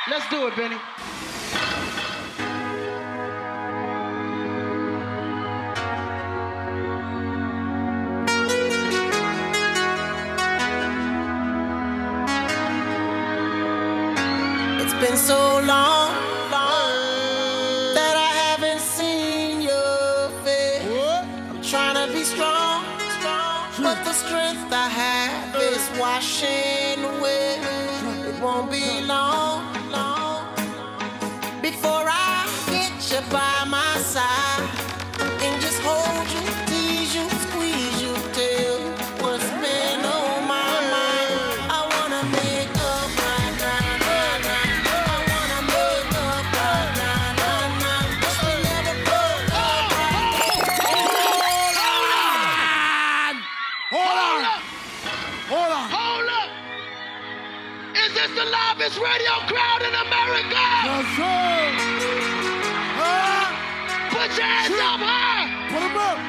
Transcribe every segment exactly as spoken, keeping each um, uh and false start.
Let's do it, Benny. It's been so long, long that I haven't seen your face. I'm trying to be strong, strong, but the strength I have is washing away. It won't be long, long before I get you by my side and just hold you, tease you, squeeze you, tell you what's been on my mind. I wanna make up right now, right now. I wanna make up right now, right now. Wish we never broke up right now. Hold on! Hold on! Hold up! Is this the loudest radio crowd in America? Yes, sir! Ah! Put your hands up high! Put 'em up!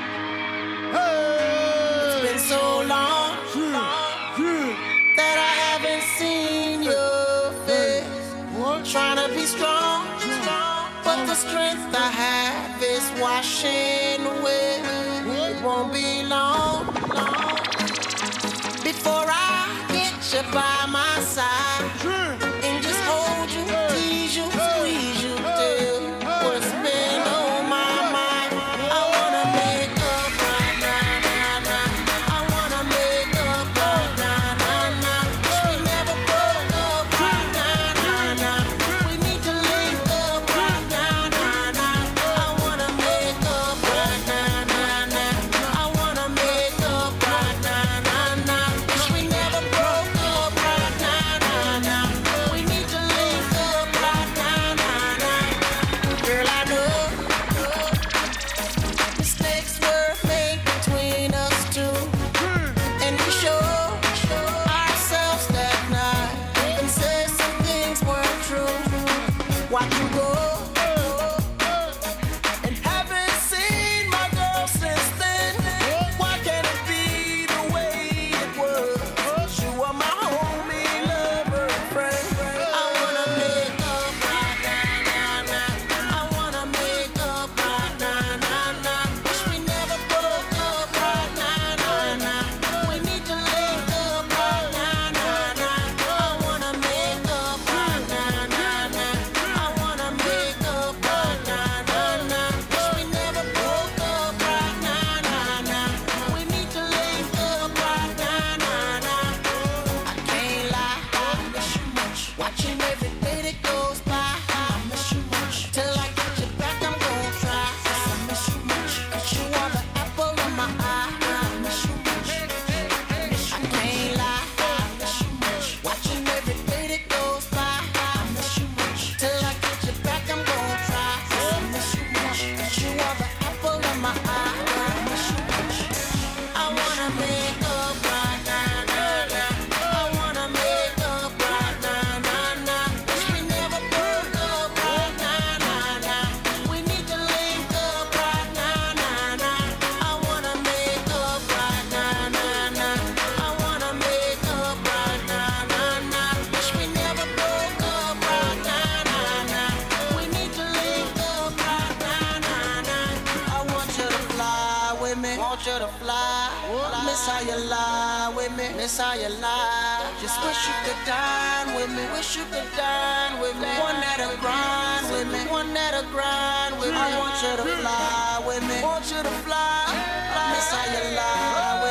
Hey! It's been so long, Yeah, long yeah. that I haven't seen your face. What? Trying to be strong, strong, but the strength I have is washing away. It won't be long, long before I get you by my side Yeah. and just hold you, tease you, squeeze you, tell you what's been on my mind. I wanna make up right now, now, now. I wanna make up right now, now, now. Wish we never broke up right now, now, now. We need to link up right now, now, now. I wanna make up right now, now, now. I wanna make up right now, now, now. Wish we never broke up right now, now, now. We need to link up right now, now, now. Girl, I know mistakes were made between us two, and we showed ourselves that night. Even said some things weren't true. Watch you go, and haven't seen my girl since then. Why can't it be the way it was? You are my homie, lover, and friend. I wanna make up right now, now, now. I wanna make up right now, now, now. Wish we never broke up right now, now, now. We need to link up right now, now, now. I wanna make up right now, now, now. I wanna make up right now, now, now. Wish we never broke up right now, now, now. We need to link up right now, now, now. I can't lie, I miss you much. Watching every day that goes by, I miss you much. Till I get you back, I'm gonna try. Yes, I miss you much. But you are the apple of my eye. I miss you much. I can't lie, I miss you much. Watching every day that goes by, I miss you much. Till I get you back, I'm gonna try. Yes, I miss you much. But you are the apple of my eye. I miss you much. I wanna make up right now, now, now. I wanna make up right now, now, now. Wish we never broke up right now, now, now. We need to link up right now, now, now. I wanna make up right now, now, now. I wanna make up right now, now, now. Wish we never broke up right now, now, now. We need to link up right now, now, now. I want you to fly with me, want you to fly. Miss how you lie with me, miss how you lie. Just wish you could dine with me, wish you could dine with me. One that'll grind with me, one that'll grind with me. I want you to fly with me, want you to fly. Miss how you lie